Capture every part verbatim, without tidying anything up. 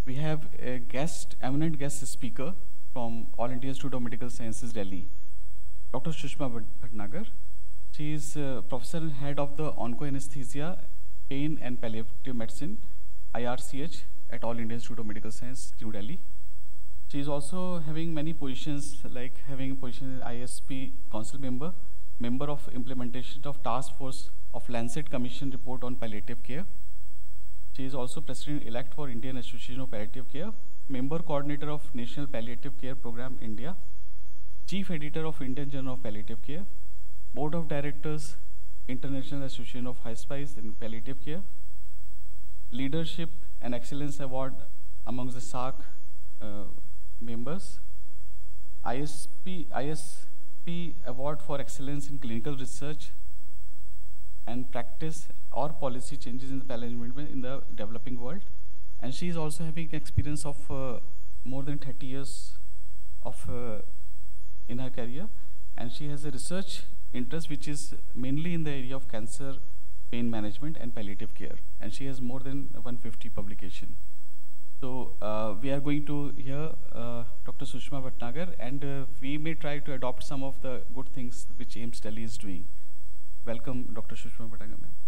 we have a guest, eminent guest speaker from All India Institute of Medical Sciences, Delhi, Doctor Sushma Bhatnagar. She is uh, professor and head of the Onco-anesthesia, Pain and Palliative Medicine, I R C H, at All India Institute of Medical Sciences, New Delhi. She is also having many positions, like having a position as I S P Council member, member of implementation of Task Force of Lancet Commission report on palliative care. She is also President-elect for Indian Association of Palliative Care, member coordinator of National Palliative Care Program India, chief editor of Indian Journal of Palliative Care, board of directors, International Association of Hospice in Palliative Care, leadership and excellence award amongst the S A C uh, members, I S P, I S P award for excellence in clinical research and practice or policy changes in the palliative management in the developing world. And she is also having experience of uh, more than thirty years of uh, in her career, and she has a research interest which is mainly in the area of cancer, pain management and palliative care, and she has more than one hundred fifty publications. So uh, we are going to hear uh, Doctor Sushma Bhatnagar, and uh, we may try to adopt some of the good things which AIIMS Delhi is doing. Welcome, Doctor Sushma Bhatnagar, ma'am.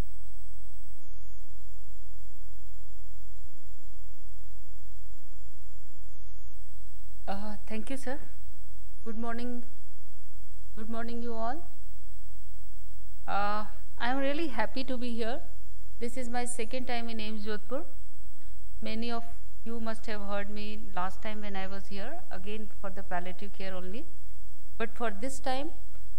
Uh, thank you, sir. Good morning. Good morning, you all. Uh, I am really happy to be here. This is my second time in AIIMS Jodhpur. Many of you must have heard me last time when I was here, again for the palliative care only. But for this time,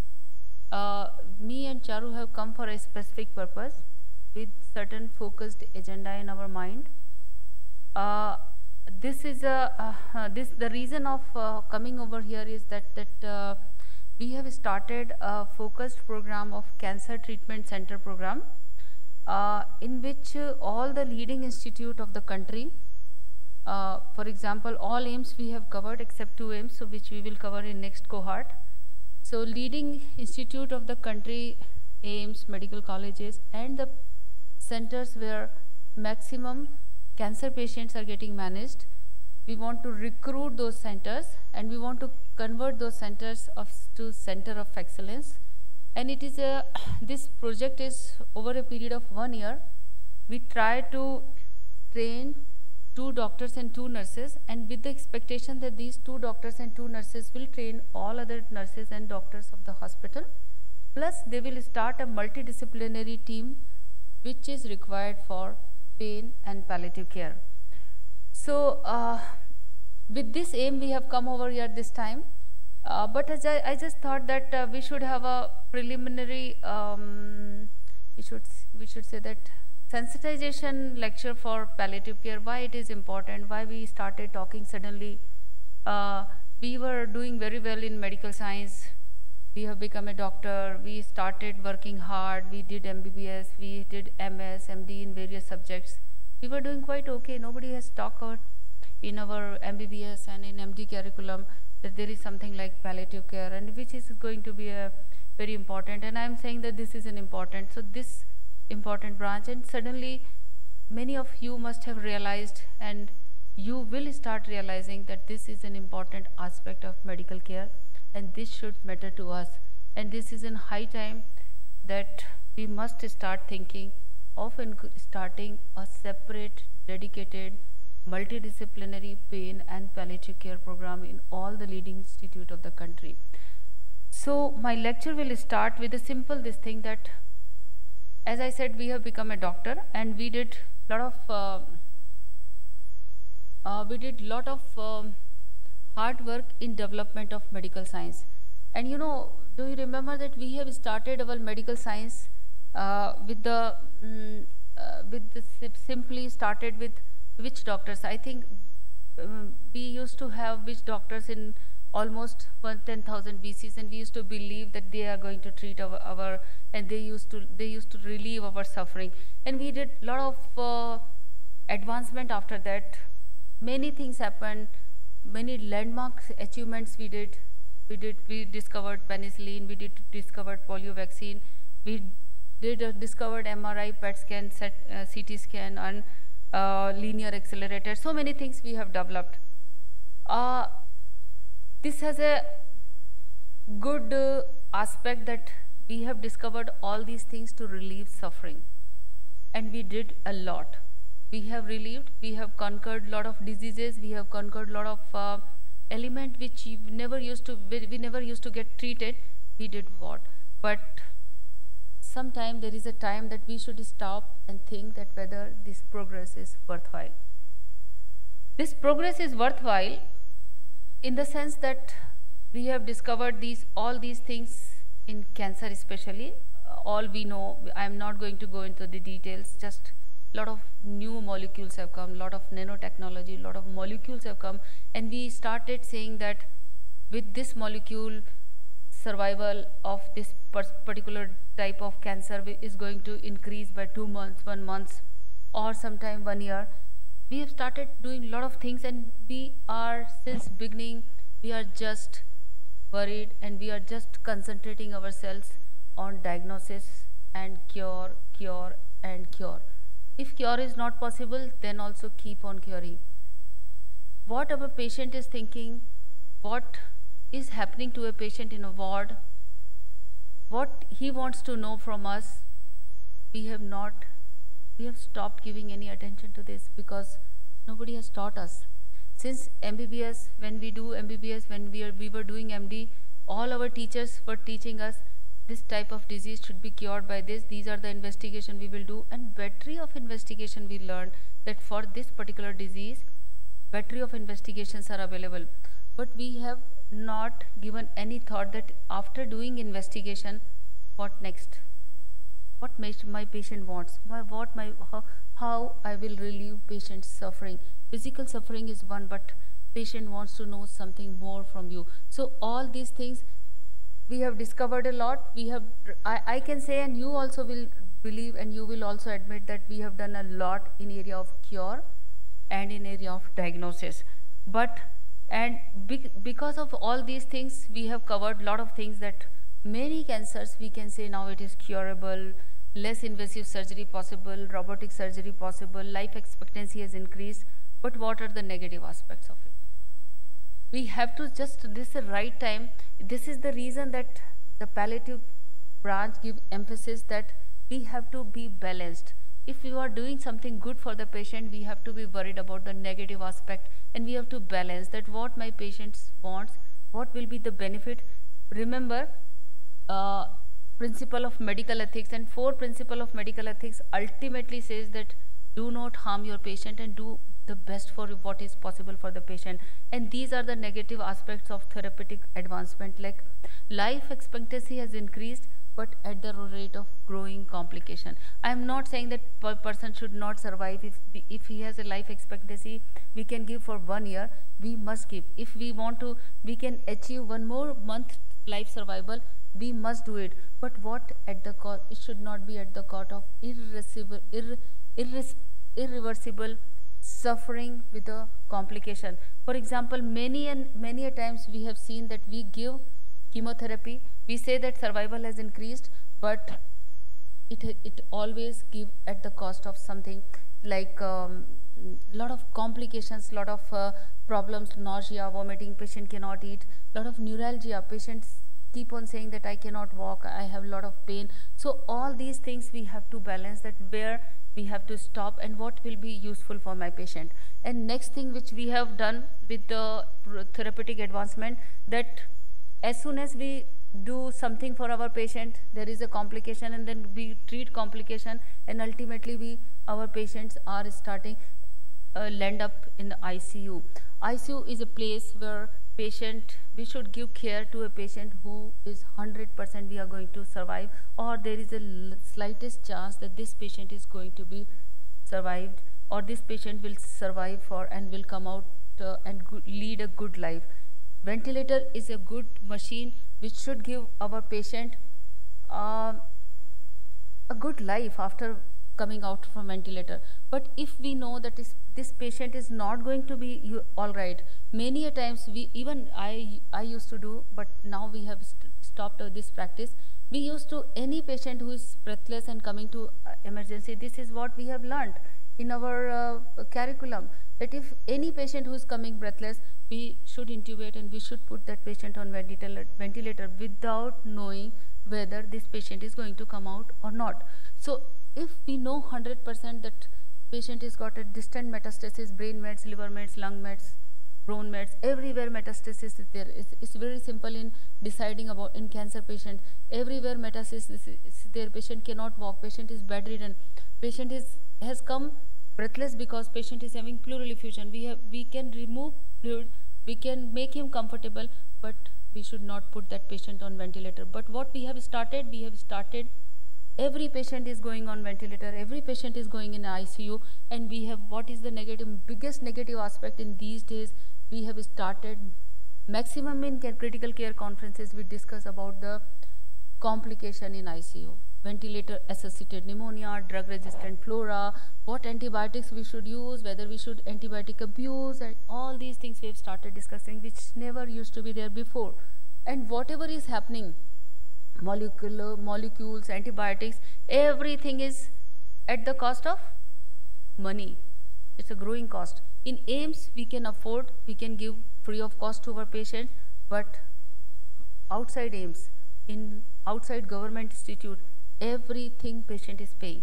uh, me and Charu have come for a specific purpose with certain focused agenda in our mind. Uh, this is a, uh, this, the reason of uh, coming over here is that, that uh, we have started a focused program of Cancer Treatment Center program, uh, in which uh, all the leading institute of the country, uh, for example, all AIIMS we have covered except two AIIMS, so which we will cover in next cohort. So leading institute of the country, AIIMS, medical colleges, and the centers where maximum cancer patients are getting managed, we want to recruit those centers and we want to convert those centers of to center of excellence. And it is a, this project is over a period of one year. We try to train two doctors and two nurses, and with the expectation that these two doctors and two nurses will train all other nurses and doctors of the hospital. Plus they will start a multidisciplinary team which is required for pain and palliative care. So uh, with this aim we have come over here this time, uh, but as I, I just thought that uh, we should have a preliminary, um, we should we should say that sensitization lecture for palliative care, why it is important, why we started talking suddenly. Uh, we were doing very well in medical science, we have become a doctor, we started working hard, we did M B B S, we did M S, M D in various subjects. We were doing quite okay. Nobody has talked about in our M B B S and in M D curriculum that there is something like palliative care, and which is going to be a very important, and I am saying that this is an important, so this important branch, and suddenly many of you must have realized and you will start realizing that this is an important aspect of medical care and this should matter to us, and this is in high time that we must start thinking of starting a separate, dedicated, multidisciplinary pain and palliative care program in all the leading institute of the country. So my lecture will start with a simple this thing that, as I said, we have become a doctor and we did lot of uh, uh, we did lot of um, hard work in development of medical science. And you know, do you remember that we have started our medical science uh, with the mm, uh, with the simply started with witch doctors. I think um, we used to have witch doctors in almost ten thousand B Cs, and we used to believe that they are going to treat our, our and they used to they used to relieve our suffering, and we did a lot of uh, advancement after that. Many things happened, many landmark achievements we did. We did we discovered penicillin, we did discovered polio vaccine, we did uh, discovered M R I, P E T scan, set, uh, C T scan, and uh, linear accelerator, so many things we have developed. Uh, this has a good uh, aspect that we have discovered all these things to relieve suffering, and we did a lot. We have relieved, we have conquered a lot of diseases, we have conquered a lot of uh, element which we never used to we, we never used to get treated. We did what? But sometime there is a time that we should stop and think that whether this progress is worthwhile. This progress is worthwhile in the sense that we have discovered these all these things in cancer especially. Uh, all we know, I am not going to go into the details, just a lot of new molecules have come, lot of nanotechnology, lot of molecules have come, and we started saying that with this molecule, survival of this particular type of cancer is going to increase by two months, one month, or sometime one year. We have started doing a lot of things, and we are, since beginning, we are just worried, and we are just concentrating ourselves on diagnosis and cure, cure and cure. If cure is not possible, then also keep on curing. What our patient is thinking, what is happening to a patient in a ward, what he wants to know from us, we have not, we have stopped giving any attention to this because nobody has taught us. Since M B B S, when we do M B B S, when we, are, we were doing M D, all our teachers were teaching us this type of disease should be cured by this, these are the investigation we will do, and battery of investigation we learned that for this particular disease, battery of investigations are available. But we have not given any thought that after doing investigation, what next? What my patient wants, my, what my, how, how I will relieve patient's suffering. Physical suffering is one, but patient wants to know something more from you. So all these things we have discovered a lot. We have, I, I can say, and you also will believe, and you will also admit that we have done a lot in area of cure and in area of diagnosis. But, and be, because of all these things, we have covered a lot of things that many cancers we can say now it is curable, less invasive surgery possible, robotic surgery possible, life expectancy has increased. But what are the negative aspects of it? We have to just, this is the right time. This is the reason that the palliative branch gives emphasis that we have to be balanced. If we are doing something good for the patient, we have to be worried about the negative aspect, and we have to balance that what my patient wants, what will be the benefit. Remember, uh, principle of medical ethics, and four principle of medical ethics ultimately says that do not harm your patient and do the best for what is possible for the patient. And these are the negative aspects of therapeutic advancement, like life expectancy has increased, but at the rate of growing complication. I am not saying that per person should not survive. If, if he has a life expectancy, we can give for one year, we must give. If we want to, we can achieve one more month life survival, we must do it. But what at the cost? It should not be at the cost of irreversible, irre, irre, irreversible suffering with a complication. For example, many and many a times we have seen that we give chemotherapy, we say that survival has increased, but it it always give at the cost of something like um, lot of complications, lot of uh, problems, nausea, vomiting, patient cannot eat, lot of neuralgia, patients keep on saying that I cannot walk, I have a lot of pain. So all these things we have to balance, that where we have to stop and what will be useful for my patient. And next thing which we have done with the therapeutic advancement, that as soon as we do something for our patient, there is a complication, and then we treat complication, and ultimately we our patients are starting uh, land up in the I C U. I C U is a place where patient, we should give care to a patient who is one hundred percent we are going to survive, or there is a slightest chance that this patient is going to be survived, or this patient will survive for and will come out uh, and lead a good life. Ventilator is a good machine which should give our patient uh, a good life after coming out from ventilator. But if we know that is, this patient is not going to be you, all right, many a times we, even I, I used to do, but now we have st stopped uh, this practice. We used to, any patient who is breathless and coming to uh, emergency, this is what we have learned. in our uh, curriculum that if any patient who is coming breathless, we should intubate and we should put that patient on ventilator, ventilator without knowing whether this patient is going to come out or not. So if we know one hundred percent that patient has got a distant metastasis, brain mets, liver mets, lung mets, bone mets, everywhere metastasis is there. It's, it's very simple in deciding about in cancer patient. Everywhere metastasis is there. Patient cannot walk. Patient is bedridden. Patient is has come breathless because patient is having pleural effusion. We have we can remove fluid. We can make him comfortable, but we should not put that patient on ventilator. But what we have started, we have started. Every patient is going on ventilator. Every patient is going in I C U, and we have what is the negative, biggest negative aspect in these days. We have started maximum in critical care conferences. We discuss about the complication in I C U, ventilator associated pneumonia, drug resistant flora, what antibiotics we should use, whether we should antibiotic abuse, and all these things we have started discussing, which never used to be there before. And whatever is happening, molecular molecules, antibiotics, everything is at the cost of money. It's a growing cost. In A I I M S, we can afford, we can give free of cost to our patients, but outside A I I M S, in outside government institute, everything patient is paying.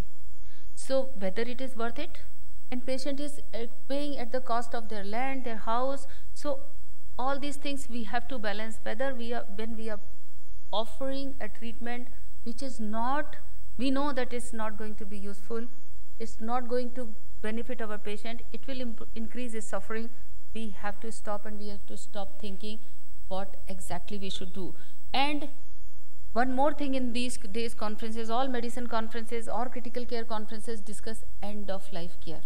So whether it is worth it, and patient is uh, paying at the cost of their land, their house. So all these things we have to balance. Whether we are when we are offering a treatment which is not, we know that it's not going to be useful, it's not going to benefit our patient, it will increase his suffering. We have to stop, and we have to stop thinking what exactly we should do. And one more thing, in these days conferences, all medicine conferences or critical care conferences discuss end of life care.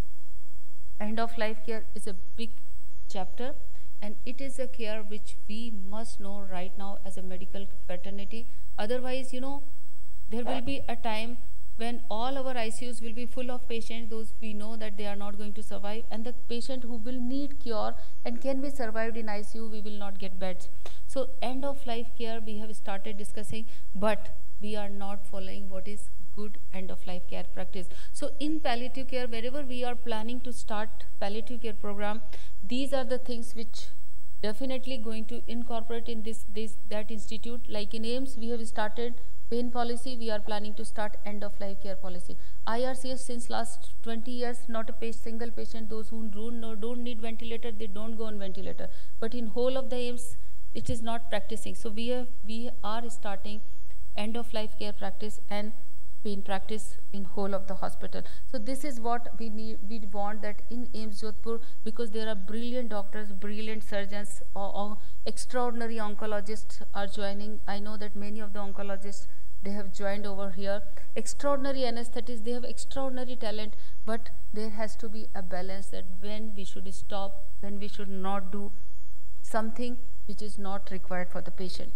End of life care is a big chapter, and it is a care which we must know right now as a medical fraternity. Otherwise, you know, there will be a time when all our I C Us will be full of patients, those we know that they are not going to survive, and the patient who will need cure and can be survived in I C U, we will not get beds. So end of life care we have started discussing, but we are not following what is good end of life care practice. So in palliative care, wherever we are planning to start palliative care program, these are the things which definitely going to incorporate in this, this that institute. Like in A I I M S, we have started pain policy, we are planning to start end of life care policy. I R C S since last twenty years, not a patient, single patient, those who don't, no, don't need ventilator, they don't go on ventilator. But in whole of the A I I M S, it is not practicing. So we are, we are starting end of life care practice and pain practice in whole of the hospital. So this is what we need, we want that in A I I M S Jodhpur, because there are brilliant doctors, brilliant surgeons, or, or extraordinary oncologists are joining. I know that many of the oncologists, they have joined over here. Extraordinary anesthetists, they have extraordinary talent, but there has to be a balance that when we should stop, when we should not do something which is not required for the patient.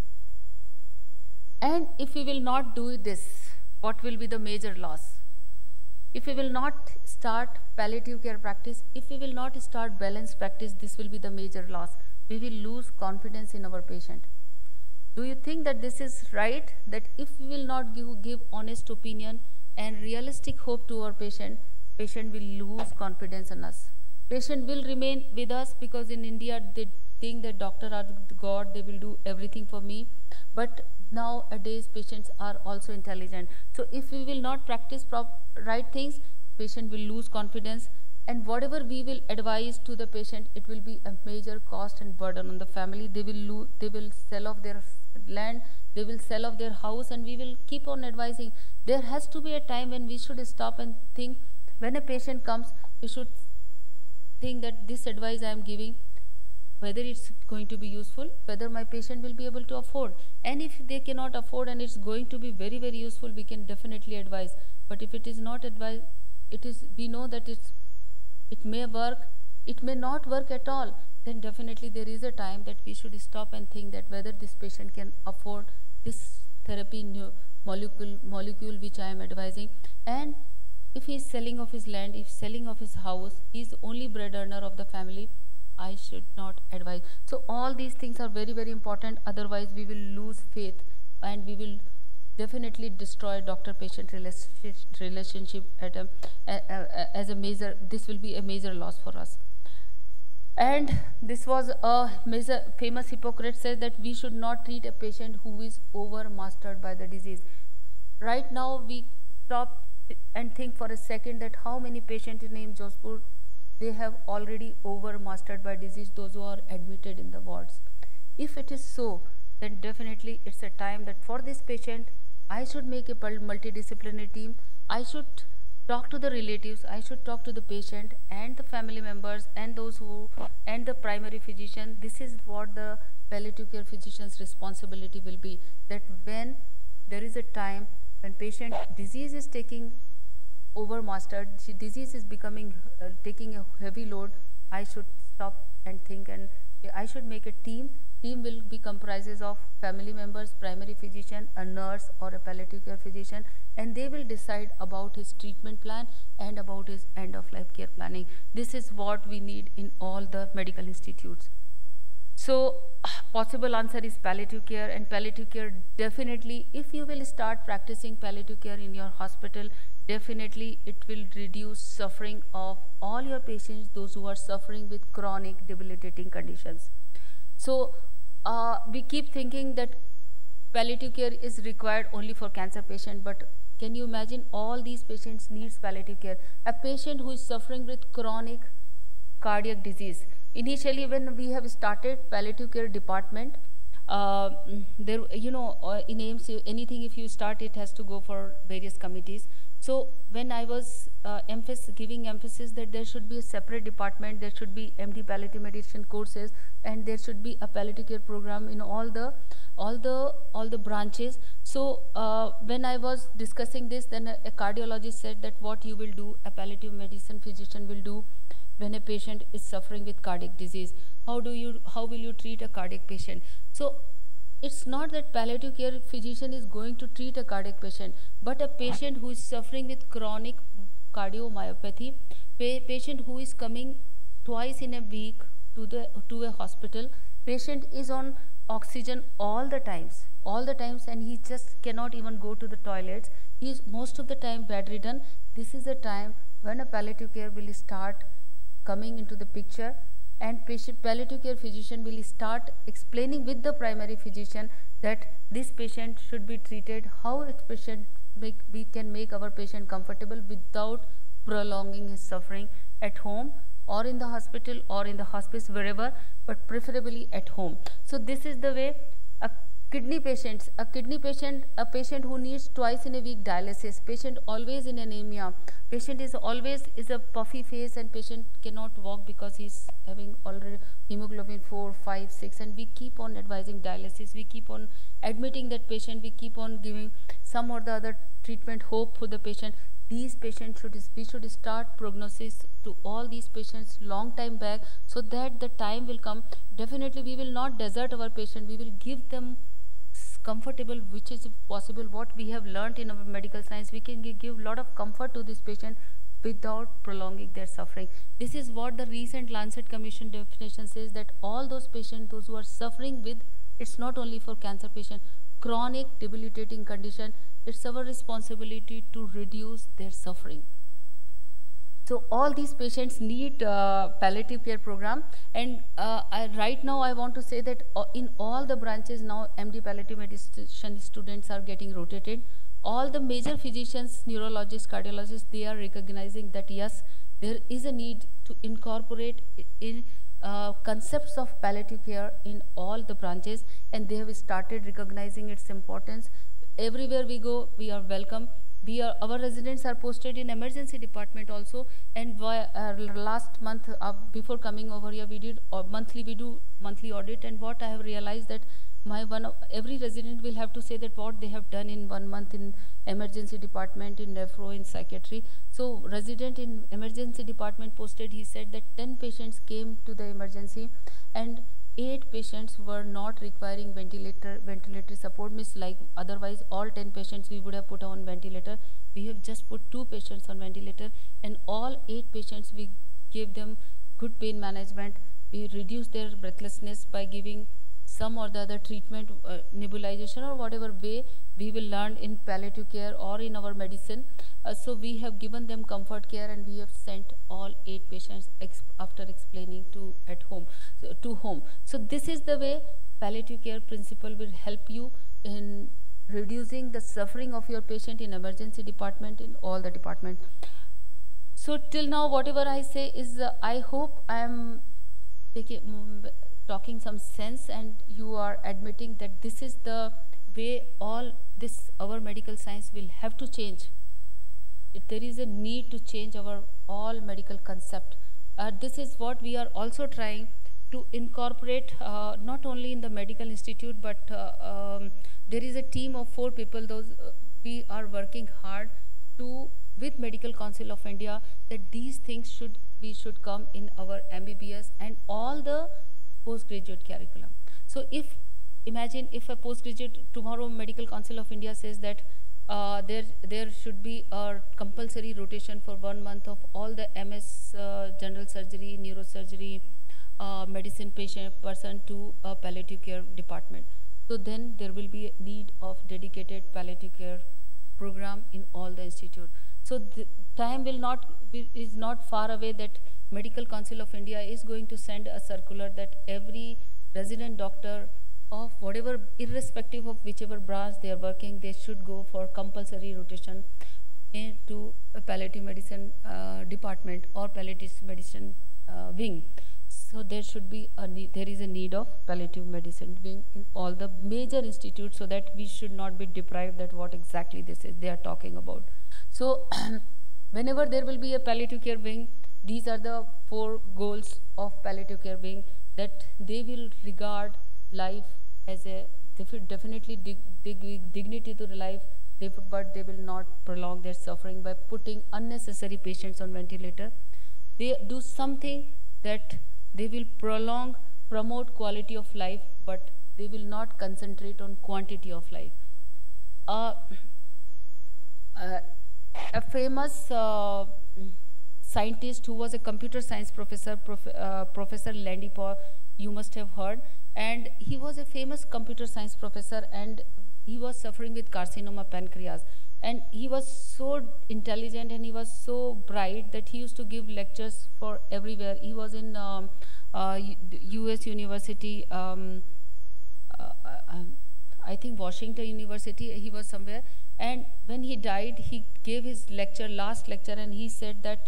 And if we will not do this, what will be the major loss? If we will not start palliative care practice, if we will not start balanced practice, this will be the major loss. We will lose confidence in our patient. Do you think that this is right? That if we will not give, give honest opinion and realistic hope to our patient, patient will lose confidence in us. Patient will remain with us because in India they think that doctor are the God, they will do everything for me. But nowadays patients are also intelligent. So if we will not practice prop right things, patient will lose confidence, and whatever we will advise to the patient, it will be a major cost and burden on the family. They will lose, they will sell off their land, they will sell off their house, and we will keep on advising. There has to be a time when we should stop and think. When a patient comes, we should think that this advice I am giving, whether it's going to be useful, whether my patient will be able to afford. And if they cannot afford and it's going to be very, very useful, we can definitely advise. But if it is not advised, it is, we know that it's, it may work, it may not work at all, then definitely there is a time that we should stop and think that whether this patient can afford this therapy new molecule, molecule which I am advising. And if he is selling of his land, if selling of his house, he is only bread earner of the family, I should not advise. So all these things are very, very important. Otherwise we will lose faith and we will definitely destroy doctor-patient relationship at a, a, a, as a major, this will be a major loss for us. And this was a major, famous Hippocrates says that we should not treat a patient who is over-mastered by the disease. Right now, we stop and think for a second that how many patients in A I I M S Jodhpur, they have already over-mastered by disease, those who are admitted in the wards. If it is so, then definitely it's a time that for this patient, I should make a multidisciplinary team. I should talk to the relatives, I should talk to the patient and the family members and those who, and the primary physician. This is what the palliative care physician's responsibility will be, that when there is a time when patient disease is taking over mastered, disease is becoming, uh, taking a heavy load, I should stop and think, and I should make a team. Team will be comprises of family members, primary physician, a nurse or a palliative care physician, and they will decide about his treatment plan and about his end of life care planning. This is what we need in all the medical institutes. So possible answer is palliative care, and palliative care definitely, if you will start practicing palliative care in your hospital, definitely it will reduce suffering of all your patients, those who are suffering with chronic debilitating conditions. So uh, we keep thinking that palliative care is required only for cancer patient, but can you imagine all these patients needs palliative care? A patient who is suffering with chronic cardiac disease. Initially, when we have started palliative care department, uh, there, you know, uh, in A I I M S, anything if you start, it has to go for various committees. So when I was uh, emphasis, giving emphasis that there should be a separate department, there should be M D palliative medicine courses, and there should be a palliative care program in all the all the all the branches. So uh, when I was discussing this, then a, a cardiologist said that what you will do, a palliative medicine physician will do when a patient is suffering with cardiac disease. How do you, how will you treat a cardiac patient? So it's not that palliative care physician is going to treat a cardiac patient, but a patient who is suffering with chronic cardiomyopathy, pa patient who is coming twice in a week to the to a hospital, patient is on oxygen all the times, all the times, and he just cannot even go to the toilets. He is most of the time bedridden. This is the time when a palliative care will start coming into the picture, and patient palliative care physician will start explaining with the primary physician that this patient should be treated, how its patient make, we can make our patient comfortable without prolonging his suffering at home or in the hospital or in the hospice, wherever, but preferably at home. So this is the way a kidney patients, a kidney patient, a patient who needs twice in a week dialysis, patient always in anemia, patient is always is a puffy face, and patient cannot walk because he's having already hemoglobin four, five, six, and we keep on advising dialysis, we keep on admitting that patient, we keep on giving some or the other treatment hope for the patient. These patients should, we should start prognosis to all these patients long time back, so that the time will come. Definitely we will not desert our patient, we will give them comfortable, which is possible, what we have learned in our medical science, we can give a lot of comfort to this patient without prolonging their suffering. This is what the recent Lancet Commission definition says, that all those patients, those who are suffering with, it's not only for cancer patient, chronic debilitating condition, it's our responsibility to reduce their suffering. So all these patients need uh, palliative care program, and uh, I, right now I want to say that uh, in all the branches now M D palliative medicine students are getting rotated. All the major physicians, neurologists, cardiologists, they are recognizing that yes, there is a need to incorporate in uh, concepts of palliative care in all the branches, and they have started recognizing its importance. Everywhere we go, we are welcome. We are, our residents are posted in emergency department also, and uh, last month uh, before coming over here, we did uh, monthly, we do monthly audit, and what I have realized that my one every resident will have to say that what they have done in one month in emergency department, in nephro, in psychiatry. So resident in emergency department posted, he said that ten patients came to the emergency and eight patients were not requiring ventilator ventilatory support, means like otherwise all ten patients we would have put on ventilator. We have just put two patients on ventilator, and all eight patients we gave them good pain management. We reduced their breathlessness by giving some or the other treatment, uh, nebulization or whatever way we will learn in palliative care or in our medicine. Uh, so we have given them comfort care, and we have sent all eight patients ex after explaining to at home, so, to home. So this is the way palliative care principle will help you in reducing the suffering of your patient in emergency department, in all the department. So till now, whatever I say is, uh, I hope I am taking, um, talking some sense, and you are admitting that this is the way all this, our medical science will have to change. If there is a need to change our all medical concept. Uh, this is what we are also trying to incorporate, uh, not only in the medical institute, but uh, um, there is a team of four people. Those uh, we are working hard to, with Medical Council of India, that these things should we should come in our M B B S and all the postgraduate curriculum. So if imagine if a postgraduate tomorrow Medical Council of India says that uh, there there should be a compulsory rotation for one month of all the M S uh, general surgery, neurosurgery, uh, medicine patient person to a palliative care department. So then there will be a need of dedicated palliative care program in all the institute. So the time will not is not far away that Medical Council of India is going to send a circular that every resident doctor of whatever, irrespective of whichever branch they are working, they should go for compulsory rotation into a palliative medicine uh, department or palliative medicine uh, wing. So there should be a need, there is a need of palliative medicine wing in all the major institutes, so that we should not be deprived that what exactly this is they are talking about. So whenever there will be a palliative care wing, these are the four goals of palliative care wing, that they will regard life as a definitely dig, dig, dignity to the life, they, but they will not prolong their suffering by putting unnecessary patients on ventilator. They do something that they will prolong, promote quality of life, but they will not concentrate on quantity of life. Uh, uh, a famous uh, scientist who was a computer science professor, prof, uh, Professor Landy Paul, you must have heard, and he was a famous computer science professor, and he was suffering with carcinoma pancreas, and he was so intelligent and he was so bright that he used to give lectures for everywhere. He was in um, uh, U S University, um, uh, uh, I think Washington University, he was somewhere, and when he died, he gave his lecture, last lecture, and he said that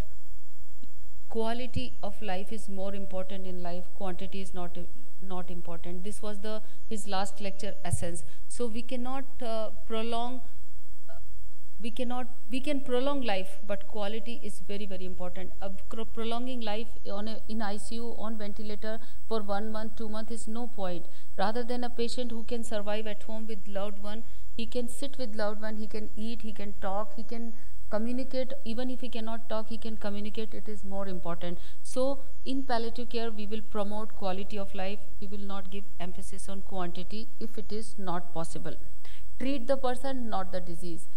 quality of life is more important in life, quantity is not not important. This was the his last lecture essence. So we cannot uh, prolong uh, we cannot we can prolong life, but quality is very very important. Uh, prolonging life on a, in I C U on ventilator for one month, two months is no point. Rather than a patient who can survive at home with loved one, he can sit with loved one, he can eat, he can talk, he can communicate. Even if he cannot talk, he can communicate. It is more important. So in palliative care, we will promote quality of life. We will not give emphasis on quantity if it is not possible. Treat the person, not the disease.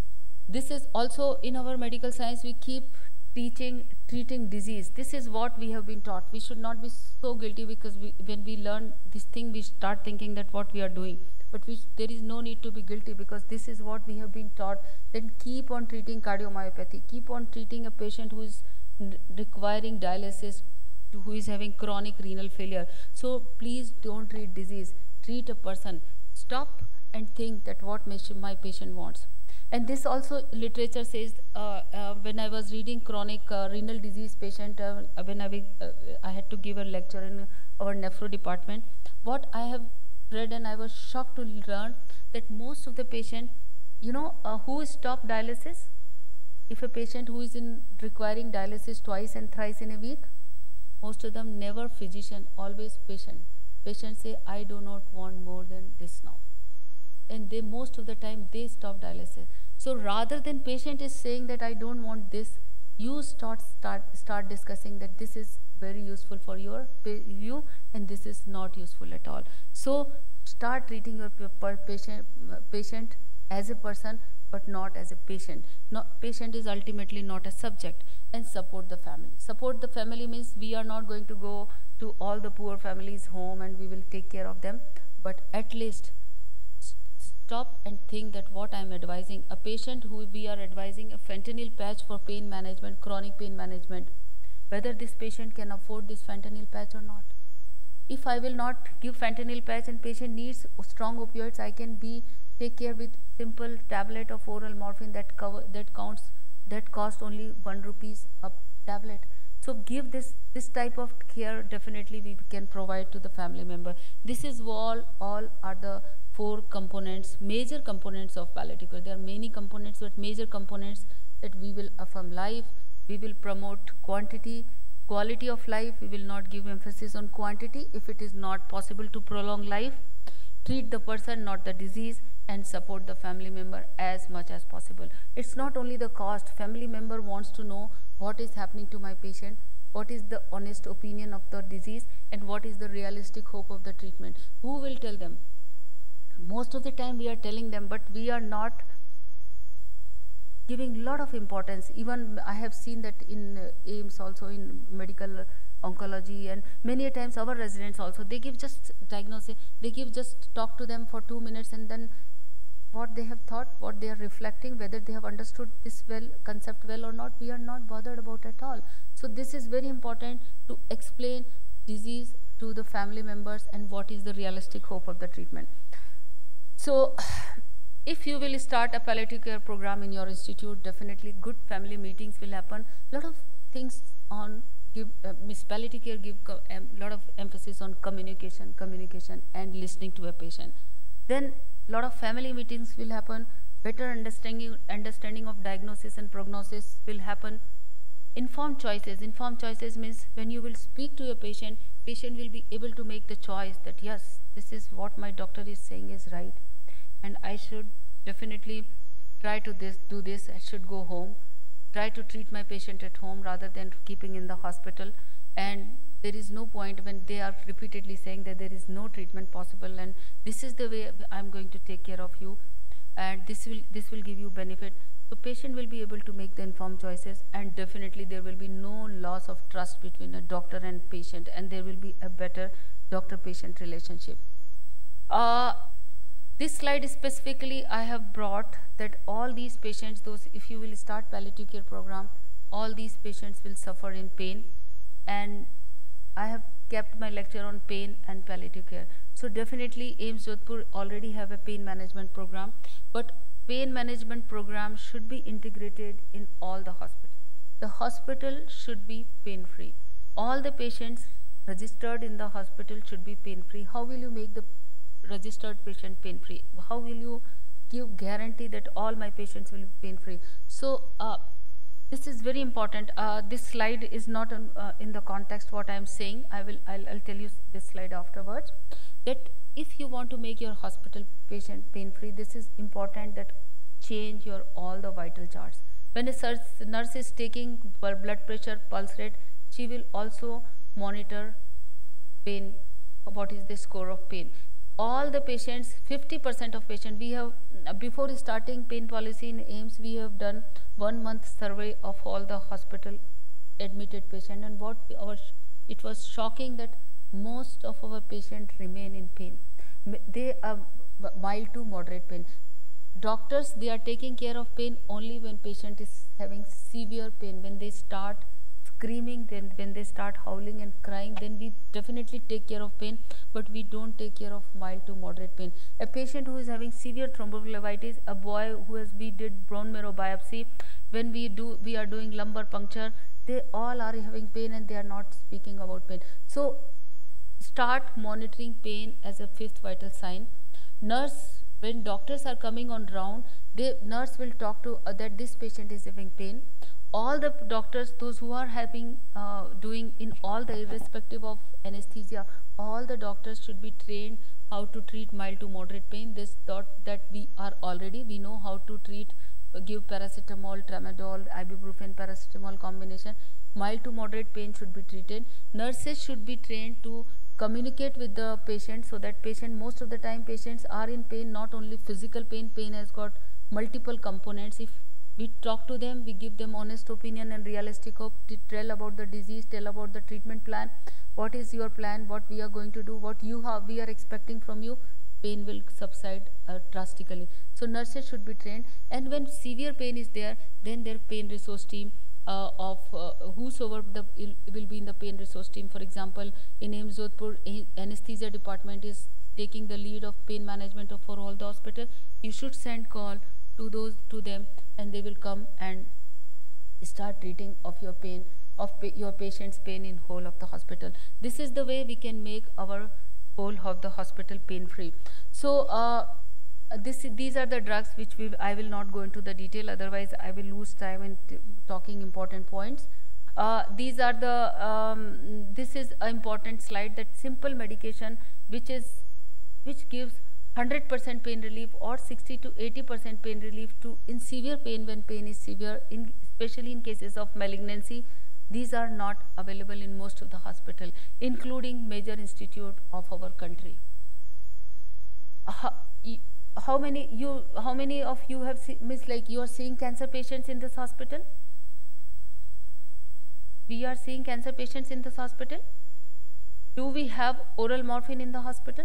This is also in our medical science, we keep teaching, treating disease. This is what we have been taught. We should not be so guilty, because we, when we learn this thing, we start thinking that what we are doing. But we, there is no need to be guilty, because this is what we have been taught. Then keep on treating cardiomyopathy. Keep on treating a patient who is requiring dialysis, who is having chronic renal failure. So please don't treat disease. Treat a person. Stop and think that what my patient wants. And this also literature says, uh, uh, when I was reading chronic uh, renal disease patient, uh, when I, uh, I had to give a lecture in our nephro department, what I have read, and I was shocked to learn that most of the patient, you know, uh, who stop dialysis, if a patient who is in requiring dialysis twice and thrice in a week, most of them never physician, always patient. Patients say, I do not want more than this now. And they most of the time they stop dialysis. So rather than patient is saying that I don't want this, you start start start discussing that this is very useful for your you and this is not useful at all. So start treating your patient patient as a person, but not as a patient. Not, patient is ultimately not a subject. And support the family. Support the family means we are not going to go to all the poor families home and we will take care of them. But at least stop and think that what I am advising, a patient who we are advising a fentanyl patch for pain management, chronic pain management, whether this patient can afford this fentanyl patch or not. If I will not give fentanyl patch and patient needs strong opioids, I can be take care with simple tablet of oral morphine that cover that counts that cost only one rupees a tablet. So give this this type of care, definitely we can provide to the family member. This is all all are the four components, major components of palliative care. There are many components, but major components that we will affirm life, we will promote quantity, quality of life, we will not give emphasis on quantity if it is not possible to prolong life, treat the person, not the disease, and support the family member as much as possible. It's not only the cost, family member wants to know what is happening to my patient, what is the honest opinion of the disease, and what is the realistic hope of the treatment. Who will tell them? Most of the time we are telling them, but we are not giving a lot of importance. Even I have seen that in uh, A I I M S also, in medical oncology, and many a times our residents also, they give just diagnosis, they give just talk to them for two minutes and then what they have thought, what they are reflecting, whether they have understood this well, concept well or not, we are not bothered about at all. So this is very important to explain disease to the family members and what is the realistic hope of the treatment. So if you will start a palliative care program in your institute, definitely good family meetings will happen. A lot of things on give uh, Miss Palliative Care give a um, lot of emphasis on communication, communication and listening to a patient. Then a lot of family meetings will happen, better understanding understanding of diagnosis and prognosis will happen. Informed choices, informed choices means when you will speak to a patient, patient will be able to make the choice that yes, this is what my doctor is saying is right and I should definitely try to this, do this, I should go home, try to treat my patient at home rather than keeping in the hospital. And there is no point when they are repeatedly saying that there is no treatment possible and this is the way I'm going to take care of you and this will this will give you benefit. So patient will be able to make the informed choices and definitely there will be no loss of trust between a doctor and patient and there will be a better doctor-patient relationship. Uh, this slide specifically I have brought that all these patients, those if you will start palliative care program, all these patients will suffer in pain, and I have kept my lecture on pain and palliative care. So definitely A I I M S Jodhpur already have a pain management program, but pain management program should be integrated in all the hospitals. The hospital should be pain-free. All the patients registered in the hospital should be pain-free. How will you make the registered patient pain-free? How will you give guarantee that all my patients will be pain-free? So uh, this is very important. Uh, this slide is not on, uh, in the context what I am saying. I will I'll, I'll tell you this slide afterwards. That if you want to make your hospital patient pain-free, this is important that change your all the vital charts. When a nurse is taking blood pressure, pulse rate, she will also monitor pain. What is the score of pain? All the patients, fifty percent of patients, we have, before starting pain policy in A I I M S, we have done one month survey of all the hospital admitted patients, and what our, it was shocking that most of our patients remain in pain. They are mild to moderate pain. Doctors, they are taking care of pain only when patient is having severe pain. When they start screaming, then when they start howling and crying, then we definitely take care of pain, but we don't take care of mild to moderate pain. A patient who is having severe thrombophlebitis, a boy who has, we did bone marrow biopsy, when we do, we are doing lumbar puncture, they all are having pain and they are not speaking about pain. So start monitoring pain as a fifth vital sign. Nurse, when doctors are coming on round, the nurse will talk to uh, that this patient is having pain. All the doctors, those who are having, uh, doing in all the irrespective of anesthesia, all the doctors should be trained how to treat mild to moderate pain. This thought that we are already, we know how to treat, uh, give paracetamol, tramadol, ibuprofen, paracetamol combination. Mild to moderate pain should be treated. Nurses should be trained to communicate with the patient so that patient, most of the time patients are in pain, not only physical pain, pain has got multiple components. If We talk to them, we give them honest opinion and realistic hope, tell about the disease, tell about the treatment plan, what is your plan, what we are going to do, what you have, we are expecting from you. Pain will subside uh, drastically. So nurses should be trained, and when severe pain is there, then their pain resource team uh, of uh, whosoever the will be in the pain resource team. For example, in AIIMS Jodhpur, anesthesia department is taking the lead of pain management of, for all the hospital. You should send call to those to them, and they will come and start treating of your pain, of pa your patient's pain in whole of the hospital. This is the way we can make our whole of the hospital pain free. So uh, this these are the drugs which we I will not go into the detail, otherwise I will lose time in talking important points. Uh, these are the um, this is an important slide, that simple medication which is which gives one hundred percent pain relief or sixty to eighty percent pain relief to in severe pain, when pain is severe, in especially in cases of malignancy. These are not available in most of the hospital, including major institute of our country. How, how many you how many of you have see, miss like you are seeing cancer patients in this hospital? We are seeing cancer patients in this hospital. Do we have oral morphine in the hospital?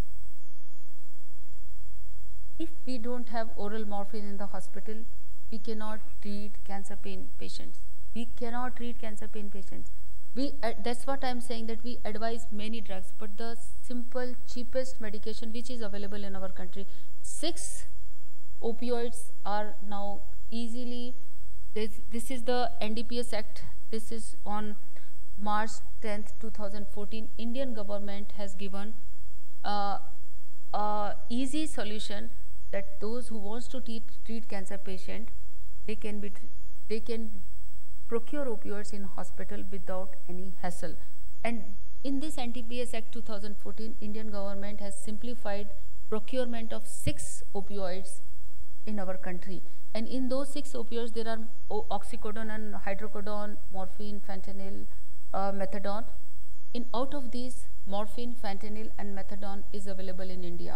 If we don't have oral morphine in the hospital, we cannot treat cancer pain patients. We cannot treat cancer pain patients. We uh, that's what I am saying, that we advise many drugs, but the simple cheapest medication which is available in our country, six opioids are now easily. This, this is the N D P S Act. This is on March tenth two thousand fourteen. Indian government has given uh, a easy solution that those who wants to treat, treat cancer patient, they can be they can procure opioids in hospital without any hassle. And in this N D P S Act two thousand fourteen, Indian government has simplified procurement of six opioids in our country. And in those six opioids, there are oxycodone and hydrocodone, morphine, fentanyl, uh, methadone. In out of these, morphine, fentanyl, and methadone is available in India.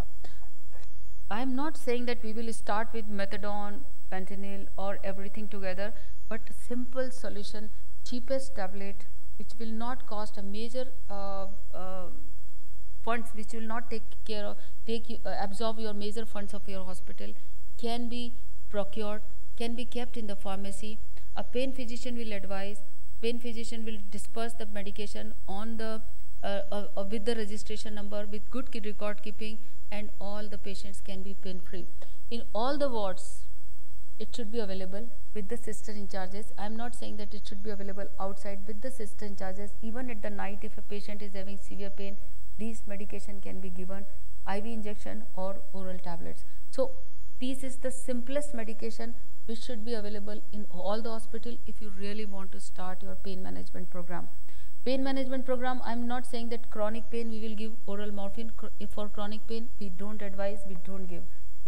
I am not saying that we will start with methadone, fentanyl, or everything together, but simple solution, cheapest tablet, which will not cost a major uh, uh, funds, which will not take care of, take you, uh, absorb your major funds of your hospital, can be procured, can be kept in the pharmacy. A pain physician will advise, pain physician will disperse the medication on the uh, uh, uh, with the registration number, with good record keeping, and all the patients can be pain free. In all the wards, it should be available with the sister in charges. I am not saying that it should be available outside with the sister in charges. Even at the night, if a patient is having severe pain, these medication can be given, I V injection or oral tablets. So this is the simplest medication which should be available in all the hospital if you really want to start your pain management program. Pain management program, I am not saying that chronic pain we will give oral morphine. If for chronic pain, we don't advise, we don't give.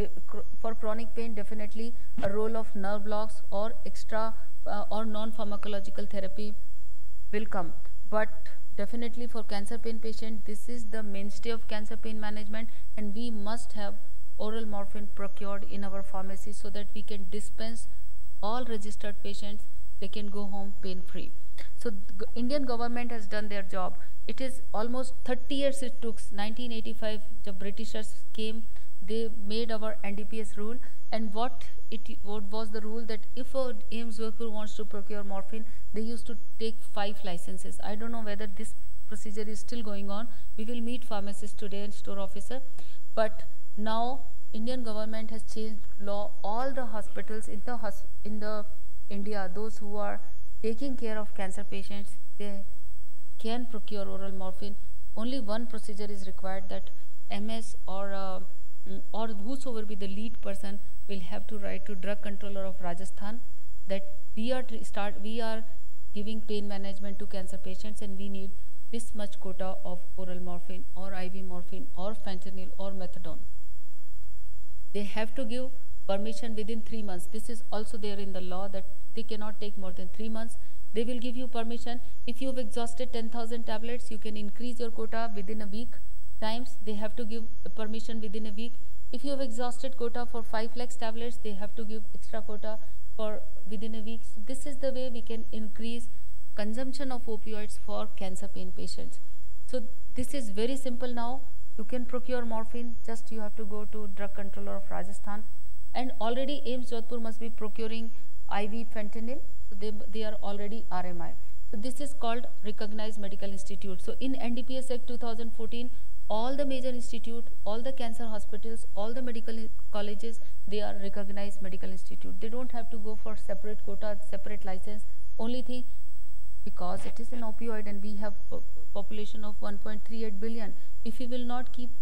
For chronic pain, definitely a role of nerve blocks or extra uh, or non-pharmacological therapy will come. But definitely for cancer pain patient, this is the mainstay of cancer pain management, and we must have oral morphine procured in our pharmacy so that we can dispense all registered patients. They can go home pain free. So the Indian government has done their job. It is almost thirty years it took. nineteen eighty-five, the Britishers came, they made our N D P S rule, and what it what was the rule, that if a AIIMS Jodhpur wants to procure morphine, they used to take five licenses. I don't know whether this procedure is still going on. We will meet pharmacists today and store officer, but now Indian government has changed law. All the hospitals in the hos in the India, those who are taking care of cancer patients, they can procure oral morphine. Only one procedure is required, that M S or uh, or whosoever be the lead person will have to write to drug controller of Rajasthan that we are start we are giving pain management to cancer patients, and we need this much quota of oral morphine or I V morphine or fentanyl or methadone. They have to give permission within three months. This is also there in the law, that they cannot take more than three months. They will give you permission. If you have exhausted ten thousand tablets, you can increase your quota within a week. Times they have to give permission within a week. If you have exhausted quota for five lakhs tablets, they have to give extra quota for within a week. So this is the way we can increase consumption of opioids for cancer pain patients. So this is very simple now. You can procure morphine, just you have to go to drug controller of Rajasthan, and already AIIMS Jodhpur must be procuring I V fentanyl, so they, they are already R M I. So this is called recognized medical institute. So in N D P S Act two thousand fourteen, all the major institute, all the cancer hospitals, all the medical colleges, they are recognized medical institute. They don't have to go for separate quota, separate license. Only thing, because it is an opioid and we have a population of one point three eight billion. If we will not keep,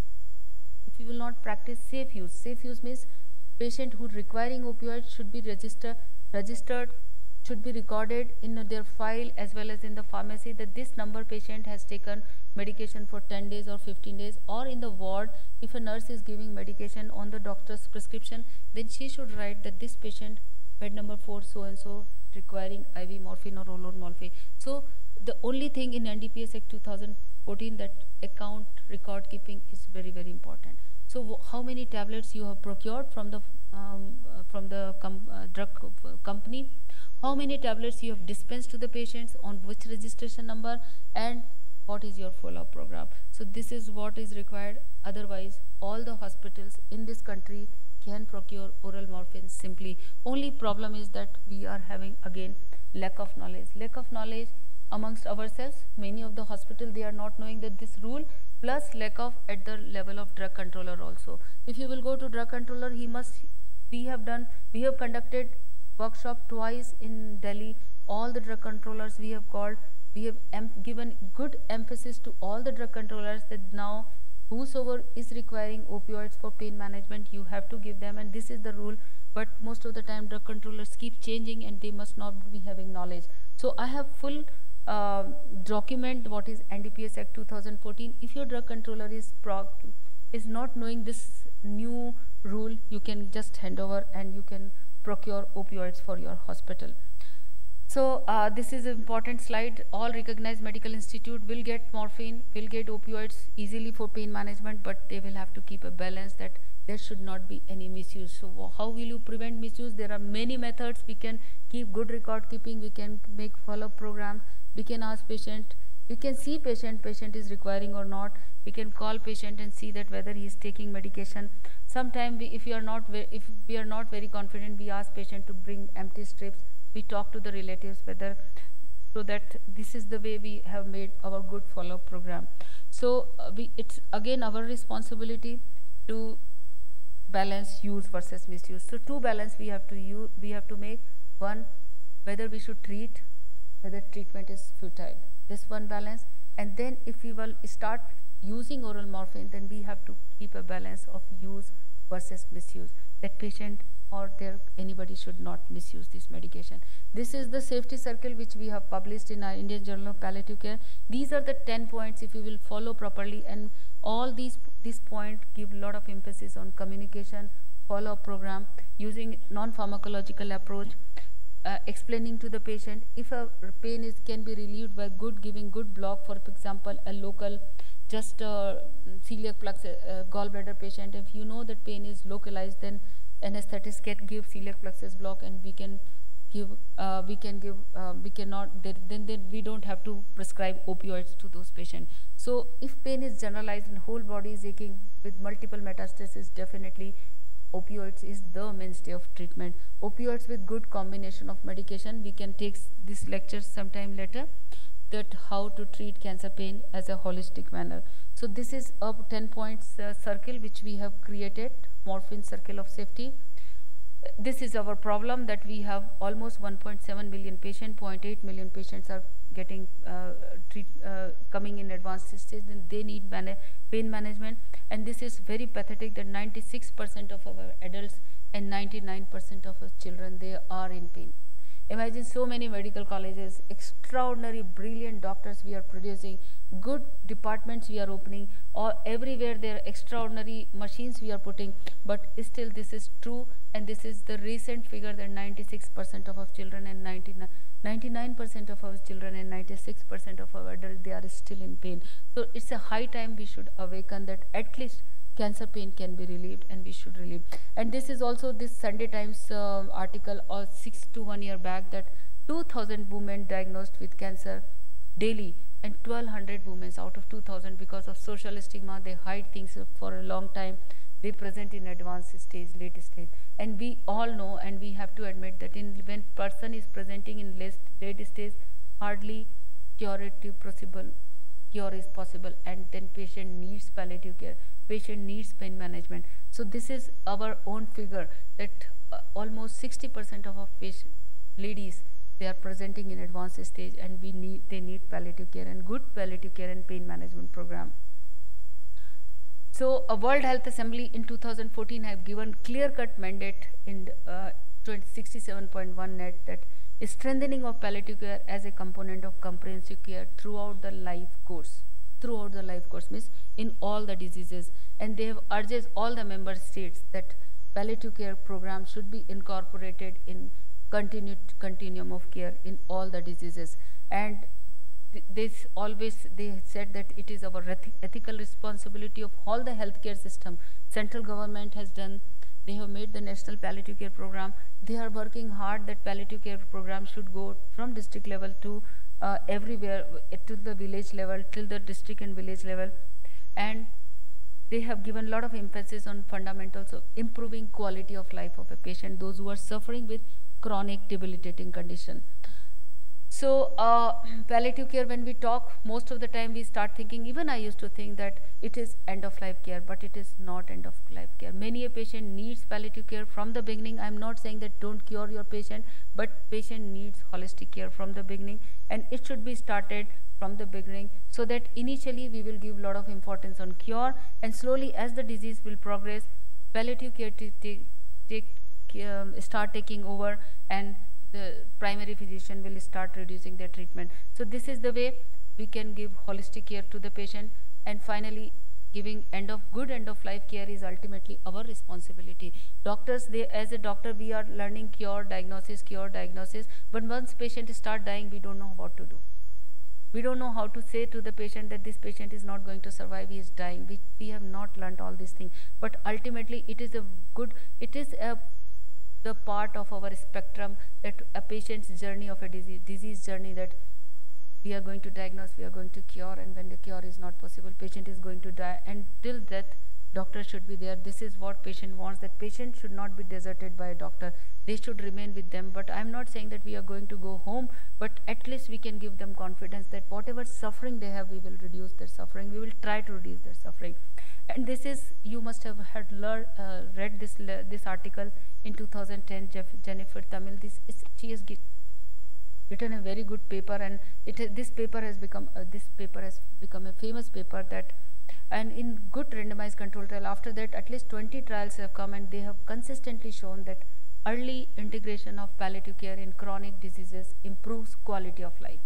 if we will not practice safe use, safe use means patient who requiring opioids should be registered, registered, should be recorded in their file as well as in the pharmacy that this number patient has taken medication for ten days or fifteen days, or in the ward, if a nurse is giving medication on the doctor's prescription, then she should write that this patient, bed number four, so and so, requiring I V morphine or roll-on morphine. So the only thing in N D P S Act two thousand fourteen that account record keeping is very very important. So how many tablets you have procured from the um, uh, from the com uh, drug uh, company, how many tablets you have dispensed to the patients, on which registration number, and what is your follow-up program. So this is what is required. Otherwise all the hospitals in this country can procure oral morphine simply. Only problem is that we are having again lack of knowledge. Lack of knowledge amongst ourselves. Many of the hospital, they are not knowing that this rule, plus lack of at the level of drug controller also. If you will go to drug controller, he must, we have done, we have conducted workshop twice in Delhi. All the drug controllers we have called, we have em given good emphasis to all the drug controllers that now whosoever is requiring opioids for pain management, you have to give them, and this is the rule. But most of the time drug controllers keep changing and they must not be having knowledge. So I have full uh, document what is N D P S Act two thousand fourteen. If your drug controller is pro is not knowing this new rule, you can just hand over and you can procure opioids for your hospital. So uh, this is an important slide. All recognized medical institute will get morphine, will get opioids easily for pain management, but they will have to keep a balance that there should not be any misuse. So how will you prevent misuse? There are many methods. We can keep good record keeping, we can make follow-up program, we can ask patient, we can see patient, patient is requiring or not. We can call patient and see that whether he is taking medication. Sometimes we, if we are not if we are not very confident, we ask patient to bring empty strips. We talk to the relatives whether, so that this is the way we have made our good follow-up program. So uh, we, it's again our responsibility to balance use versus misuse. So two balance we have to use, we have to make. One, whether we should treat, whether treatment is futile. This one balance. And then if we will start using oral morphine, then we have to keep a balance of use versus misuse. That patient or there anybody should not misuse this medication. This is the safety circle which we have published in our Indian Journal of Palliative Care. These are the ten points if you will follow properly, and all these this point give a lot of emphasis on communication, follow-up program, using non-pharmacological approach, uh, explaining to the patient if a pain is can be relieved by good giving good block, for example a local just uh, celiac plux uh, gallbladder patient. If you know that pain is localized, then anesthetist can give celiac plexus block, and we can give uh, we can give uh, we cannot then then we don't have to prescribe opioids to those patients. So if pain is generalized and whole body is aching with multiple metastasis, definitely opioids is the mainstay of treatment. Opioids with good combination of medication, we can take this lecture sometime later, that how to treat cancer pain as a holistic manner. So this is a ten points uh, circle which we have created, morphine circle of safety. This is our problem, that we have almost one point seven million patients, zero point eight million patients are getting uh, treat, uh, coming in advanced stage, and they need man pain management. And this is very pathetic that ninety-six percent of our adults and ninety-nine percent of our children, they are in pain. Imagine so many medical colleges, extraordinary, brilliant doctors we are producing, good departments we are opening, or everywhere there are extraordinary machines we are putting, but still this is true, and this is the recent figure that ninety-six percent of our children and ninety-nine percent of our children and ninety-six percent of our adults, they are still in pain. So it's a high time we should awaken that at least cancer pain can be relieved and we should relieve. And this is also this Sunday Times uh, article or six to one year back that two thousand women diagnosed with cancer daily, and twelve hundred women out of two thousand, because of social stigma, they hide things for a long time. They present in advanced stage, late stage. And we all know, and we have to admit that in, when person is presenting in late, late stage, hardly curative possible, cure is possible, and then patient needs palliative care. Patient needs pain management. So this is our own figure that uh, almost sixty percent of our patient, ladies, they are presenting in advanced stage, and we need they need palliative care and good palliative care and pain management program. So a World Health Assembly in two thousand fourteen have given clear-cut mandate in uh, sixty-seven point one net that strengthening of palliative care as a component of comprehensive care throughout the life course. Throughout the life course means in all the diseases, and they have urges all the member states that palliative care program should be incorporated in continued continuum of care in all the diseases. And th this always they said that it is our ethical responsibility of all the healthcare system. Central government has done, they have made the national palliative care program. They are working hard that palliative care program should go from district level to uh, everywhere, to the village level, till the district and village level. And they have given a lot of emphasis on fundamentals of improving quality of life of a patient, those who are suffering with chronic debilitating condition. So uh, palliative care, when we talk, most of the time we start thinking, even I used to think that it is end of life care, but it is not end of life care. Many a patient needs palliative care from the beginning. I am not saying that don't cure your patient, but patient needs holistic care from the beginning, and it should be started from the beginning, so that initially we will give a lot of importance on cure, and slowly as the disease will progress, palliative care take, take, um, start taking over, and the primary physician will start reducing their treatment. So this is the way we can give holistic care to the patient. And finally, giving end of good end of life care is ultimately our responsibility. Doctors, they as a doctor, we are learning cure, diagnosis, cure, diagnosis. But once patient start dying, we don't know what to do. We don't know how to say to the patient that this patient is not going to survive, he is dying. We, we have not learned all these things. But ultimately, it is a good, it is a the part of our spectrum, that a patient's journey of a disease, disease journey, that we are going to diagnose, we are going to cure, and when the cure is not possible, patient is going to die, and till death, doctor should be there. This is what patient wants, that patient should not be deserted by a doctor. They should remain with them. But I am not saying that we are going to go home, but at least we can give them confidence that whatever suffering they have, we will reduce their suffering. We will try to reduce their suffering. And this is, you must have had learned, uh, read this this article in two thousand ten, Jeff, Jennifer Tamil. This is, she has written a very good paper, and it this paper has become uh, this paper has become a famous paper. That, and in good randomized control trial, after that at least twenty trials have come, and they have consistently shown that early integration of palliative care in chronic diseases improves quality of life.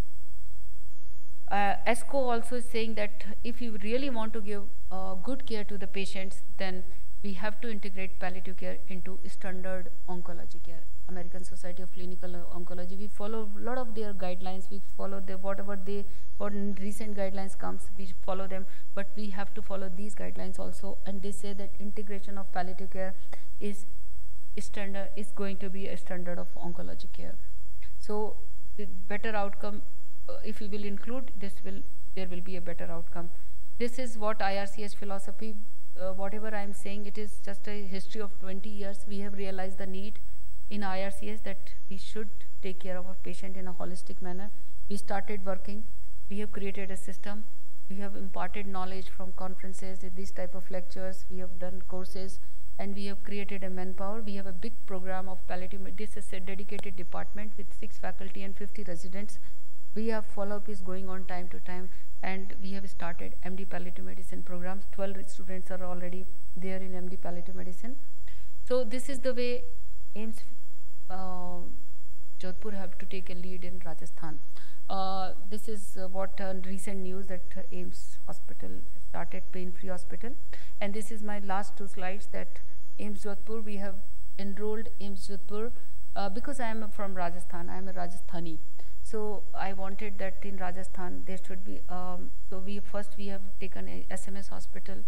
Uh, ESCO also is saying that if you really want to give uh, good care to the patients, then we have to integrate palliative care into standard oncology care. American Society of Clinical Oncology, we follow a lot of their guidelines. We follow the whatever they, what recent guidelines comes, we follow them. But we have to follow these guidelines also. And they say that integration of palliative care is standard, is going to be a standard of oncology care. So the better outcome, uh, if we will include this, will there will be a better outcome. This is what I R C S philosophy. Uh, whatever I am saying, it is just a history of twenty years. We have realized the need in I R C S that we should take care of a patient in a holistic manner. We started working. We have created a system. We have imparted knowledge from conferences, these type of lectures. We have done courses, and we have created a manpower. We have a big program of palliative. This is a dedicated department with six faculty and fifty residents. We have follow-up is going on time to time, and we have started M D palliative medicine programs. twelve students are already there in M D palliative medicine. So this is the way AIIMS uh, Jodhpur have to take a lead in Rajasthan. Uh, this is uh, what uh, recent news that uh, AIIMS hospital started pain-free hospital. And this is my last two slides, that AIIMS Jodhpur, we have enrolled AIIMS Jodhpur uh, because I am from Rajasthan, I am a Rajasthani. So I wanted that in Rajasthan there should be, um, so we first we have taken a S M S hospital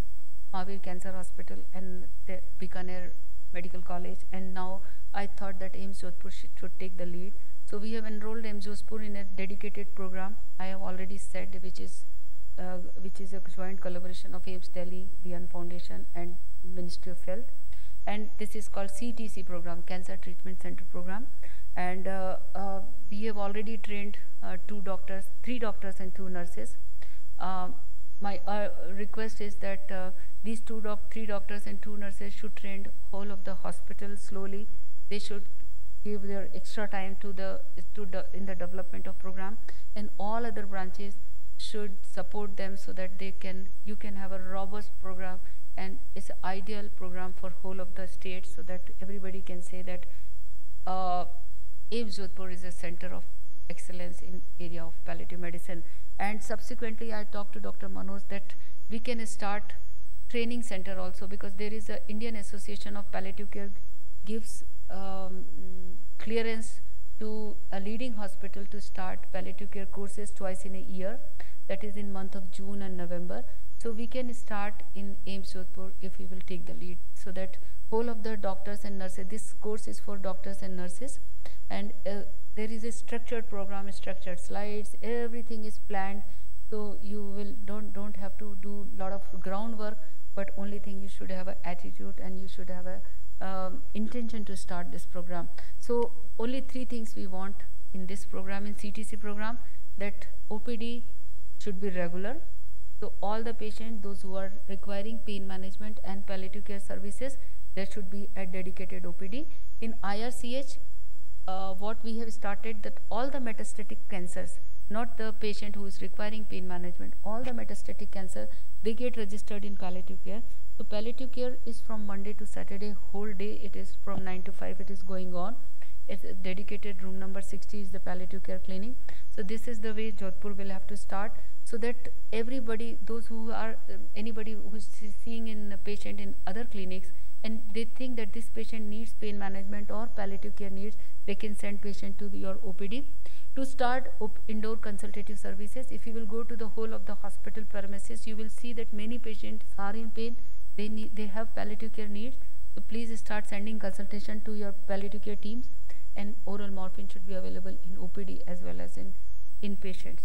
Mahavir Cancer Hospital and the Bikaner Medical College, and now I thought that AIIMS Jodhpur should, should take the lead. So we have enrolled AIIMS Jodhpur in a dedicated program, I have already said, which is uh, which is a joint collaboration of AIIMS Delhi, Vian Foundation and Ministry of Health. And this is called C T C program, Cancer Treatment Center program. And uh, uh, we have already trained uh, two doctors, three doctors and two nurses. Uh, my uh, request is that uh, these two doc three doctors and two nurses should train whole of the hospital slowly. They should give their extra time to the to the in the development of program, and all other branches should support them so that they can you can have a robust program, and it's an ideal program for whole of the state, so that everybody can say that uh, AIIMS Jodhpur is a center of excellence in area of palliative medicine. And subsequently I talked to Doctor Manoj that we can start training center also, because there is a Indian Association of Palliative Care gives um, clearance to a leading hospital to start palliative care courses twice in a year, that is in month of June and November. So we can start in AIIMS Jodhpur if we will take the lead, so that whole of the doctors and nurses, this course is for doctors and nurses, and uh, there is a structured program, structured slides, everything is planned, so you will don't don't have to do lot of groundwork, but only thing you should have an attitude and you should have a um, intention to start this program. So only three things we want in this program, in C T C program, that O P D should be regular. So all the patients, those who are requiring pain management and palliative care services, there should be a dedicated O P D. In I R C H, uh, what we have started, that all the metastatic cancers, not the patient who is requiring pain management, all the metastatic cancer, they get registered in palliative care. So palliative care is from Monday to Saturday, whole day it is from nine to five, it is going on. It's a dedicated room number sixty is the palliative care clinic. So this is the way Jodhpur will have to start, so that everybody, those who are, um, anybody who is seeing in a patient in other clinics, and they think that this patient needs pain management or palliative care needs, they can send patient to the, your O P D. To start indoor consultative services, if you will go to the whole of the hospital premises, you will see that many patients are in pain, they need, they have palliative care needs. So please start sending consultation to your palliative care teams, and oral morphine should be available in O P D as well as in inpatients.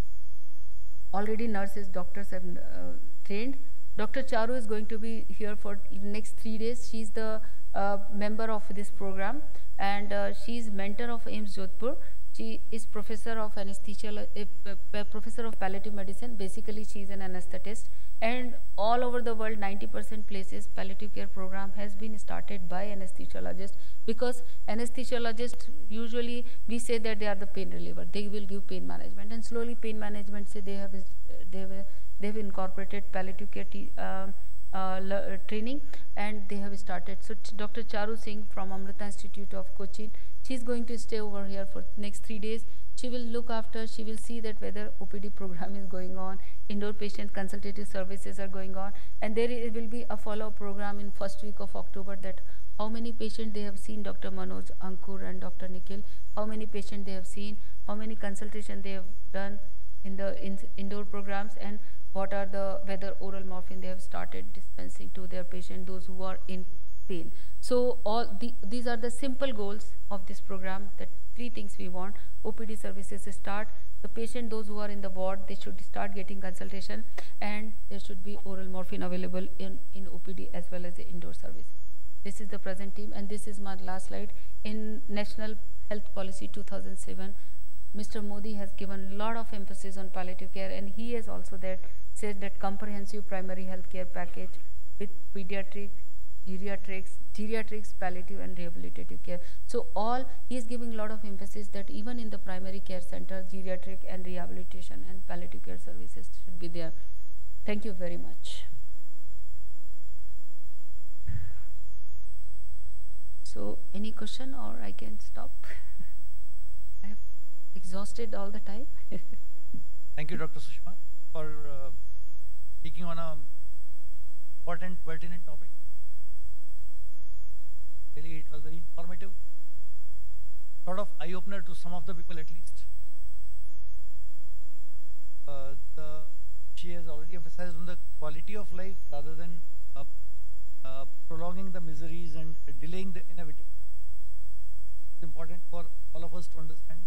Already nurses, doctors have uh, trained. Doctor Charu is going to be here for next three days. She is the uh, member of this program, and uh, she is mentor of AIIMS Jodhpur. She is professor of anesthesia, uh, professor of palliative medicine. Basically, she is an anesthetist, and all over the world, ninety percent places palliative care program has been started by anesthesiologists, because anesthesiologists usually we say that they are the pain reliever. They will give pain management, and slowly pain management say they have they have they have incorporated palliative care uh, uh, training, and they have started. So Doctor Charu Singh from Amrita Institute of Cochin, she is going to stay over here for next three days. She will look after, she will see that whether O P D program is going on, indoor patient consultative services are going on, and there will be a follow-up program in first week of October, that how many patients they have seen, Doctor Manoj, Ankur and Doctor Nikhil, how many patients they have seen, how many consultations they have done in the in, indoor programs, and what are the, whether oral morphine they have started dispensing to their patient, those who are in pain. So all the, these are the simple goals of this program, that three things we want. O P D services start, the patient, those who are in the ward, they should start getting consultation, and there should be oral morphine available in, in O P D as well as the indoor services. This is the present team, and this is my last slide. In National Health Policy two thousand seven, Mister Modi has given a lot of emphasis on palliative care, and he has also there said that comprehensive primary health care package with pediatric, geriatrics, geriatrics, palliative and rehabilitative care. So all, he is giving a lot of emphasis that even in the primary care center, geriatric and rehabilitation and palliative care services should be there. Thank you very much. So any question, or I can stop? I have exhausted all the time. Thank you, Doctor Sushma, for uh, speaking on a important, pertinent topic. Really, it was very informative, sort of eye-opener to some of the people at least. Uh, the she has already emphasized on the quality of life rather than uh, uh, prolonging the miseries and delaying the inevitable. It's important for all of us to understand.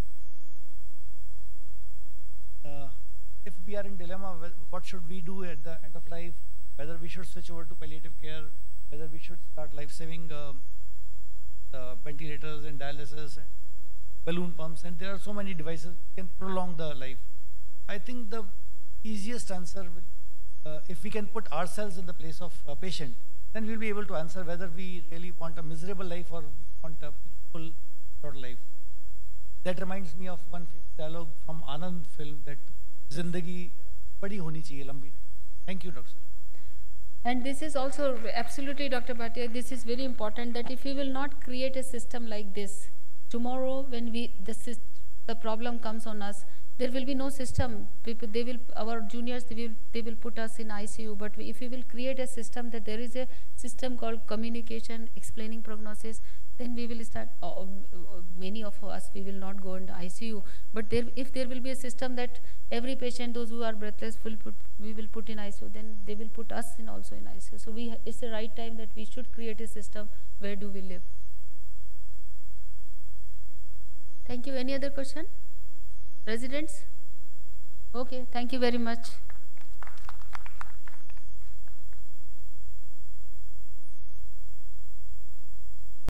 Uh, if we are in dilemma, what should we do at the end of life? Whether we should switch over to palliative care, whether we should start life-saving uh, uh, ventilators and dialysis and balloon pumps, and there are so many devices that can prolong the life. I think the easiest answer will, uh, if we can put ourselves in the place of a patient, then we'll be able to answer whether we really want a miserable life or we want a peaceful short life. That reminds me of one famous dialogue from Anand film that Zindagi badi honi chahiye, lambi. Thank you, Doctor. And this is also absolutely, Doctor Bhatia, this is very important that if we will not create a system like this, tomorrow when we the, the problem comes on us, there will be no system. People, they will, our juniors, they will, they will put us in I C U. But we, if we will create a system that there is a system called communication, explaining prognosis, then we will start. Uh, many of us, we will not go into I C U. But there, if there will be a system that every patient, those who are breathless, will put, we will put in I C U, then they will put us in also in I C U. So we, it's the right time that we should create a system. Where do we live? Thank you. Any other question? Residents? Okay, thank you very much.